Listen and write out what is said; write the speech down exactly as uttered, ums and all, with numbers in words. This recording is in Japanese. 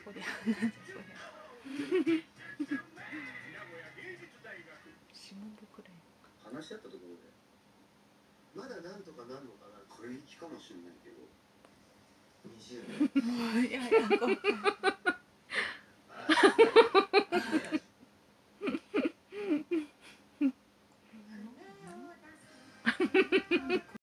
こりゃなんじゃそりゃ下僕ら話し合ったところでまだなんとかなんのかな、これいきかもしれないけどにじゅうねんもういやいやごめん